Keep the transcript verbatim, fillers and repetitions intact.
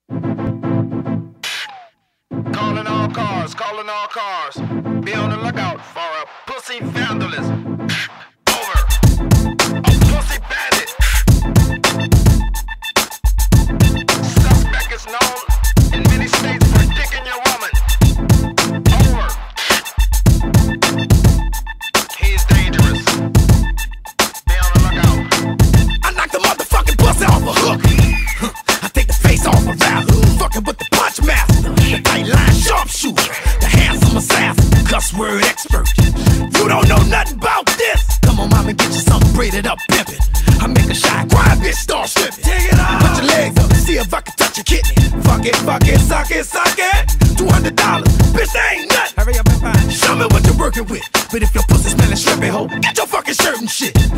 Calling all cars, calling all cars. Be on the lookout for a pussy vandalist. Over. A pussy bandit. Suspect is known in many states for dicking your woman. Over. He's dangerous. Be on the lookout. I knock the motherfucking pussy off a hook. I take the face off a rapper. Fucking with the punch master, the tight line sharpshooter, the handsome assassin, the cuss word expert. You don't know nothing about this. Come on, mama, get you something braided up, pimpin'. I make a shy, quiet bitch start stripping. Take it off. Put your legs up, see if I can touch your kidney. Fuck it, fuck it, suck it, suck it. Two hundred dollars, bitch, that ain't nothing. Hurry up and find. Show me what you're working with. But if your pussy smelling shrimpy, ho, get your fucking shirt and shit.